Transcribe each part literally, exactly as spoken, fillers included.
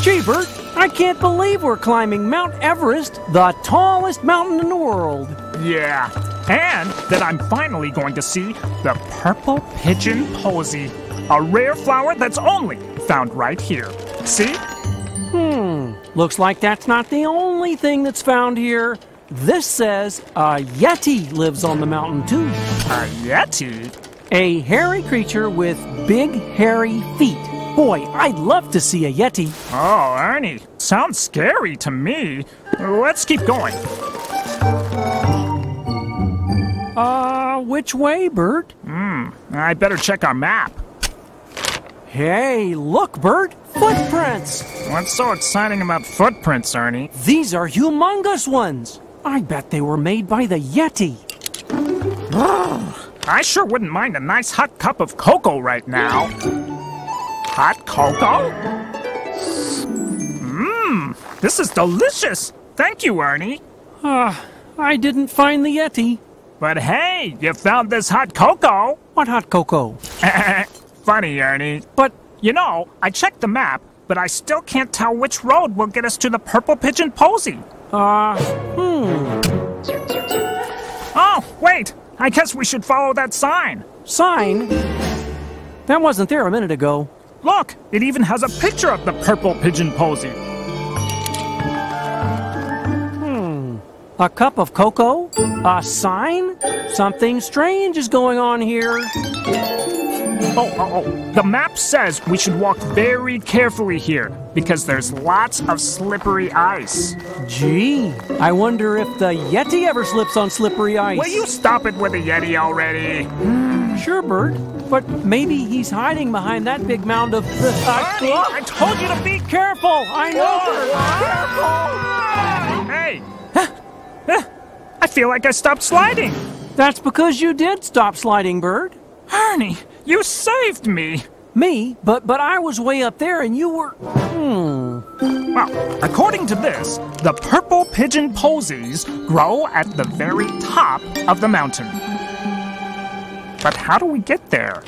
Gee, Bert, I can't believe we're climbing Mount Everest, the tallest mountain in the world. Yeah, and that I'm finally going to see the purple pigeon posy, a rare flower that's only found right here. See? Hmm, looks like that's not the only thing that's found here. This says a Yeti lives on the mountain, too. A Yeti? A hairy creature with big, hairy feet. Boy, I'd love to see a Yeti. Oh, Ernie, sounds scary to me. Let's keep going. Uh, which way, Bert? Hmm, I better check our map. Hey, look, Bert, footprints. What's so exciting about footprints, Ernie? These are humongous ones. I bet they were made by the Yeti. I sure wouldn't mind a nice hot cup of cocoa right now. Hot cocoa? Mmm, this is delicious. Thank you, Ernie. Ah, uh, I didn't find the Yeti. But hey, you found this hot cocoa. What hot cocoa? Funny, Ernie. But, you know, I checked the map, but I still can't tell which road will get us to the purple pigeon posy. Uh, hmm. Oh, wait. I guess we should follow that sign. Sign? That wasn't there a minute ago. Look, it even has a picture of the purple pigeon posy. Hmm. A cup of cocoa? A sign? Something strange is going on here. Oh, oh, oh. The map says we should walk very carefully here because there's lots of slippery ice. Gee, I wonder if the Yeti ever slips on slippery ice. Will you stop it with the Yeti already? Sure, Bert, but maybe he's hiding behind that big mound of... Uh, Ernie, I told you to be careful! I know! Careful! Hey! I feel like I stopped sliding. That's because you did stop sliding, Bert. Ernie, you saved me. Me? But but I was way up there and you were... Hmm... Well, according to this, the purple pigeon posies grow at the very top of the mountain. But how do we get there?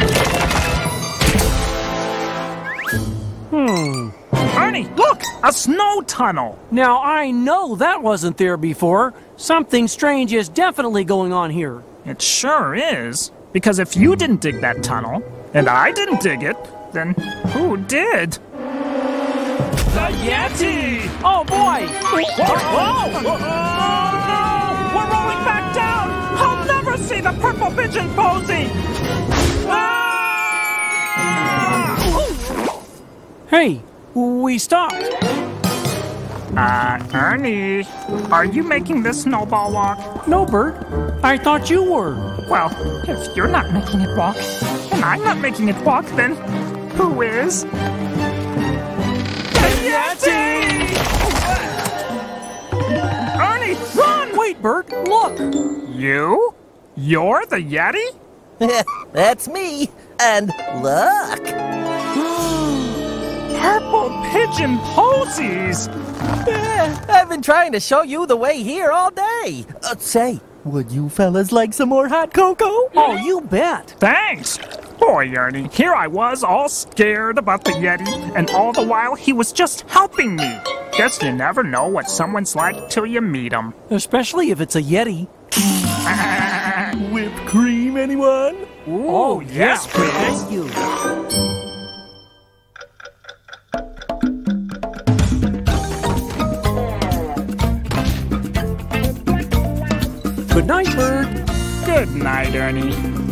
Hmm... Ernie, look! A snow tunnel! Now, I know that wasn't there before. Something strange is definitely going on here. It sure is. Because if you didn't dig that tunnel, and I didn't dig it, then who did? The Yeti! Oh, boy! Whoa! Whoa! Whoa! No! We're rolling back down! I'll never see the purple pigeon posy! Ah! Hey, we stopped. Uh, Ernie, are you making this snowball walk? No, Bert. I thought you were. Well, if you're not making it walk, and I'm not making it walk, then who is? The Yeti! Ernie, run! Wait, Bert, look! You? You're the Yeti? That's me. And look! Purple pigeon posies! Yeah, I've been trying to show you the way here all day. Uh, say, would you fellas like some more hot cocoa? Oh, you bet. Thanks! Boy, Ernie, here I was all scared about the Yeti, and all the while he was just helping me. Guess you never know what someone's like till you meet him. Especially if it's a Yeti. Whipped cream, anyone? Ooh, oh, yes, yeah. please. Thank you. Good night, Bert. Good night, Ernie.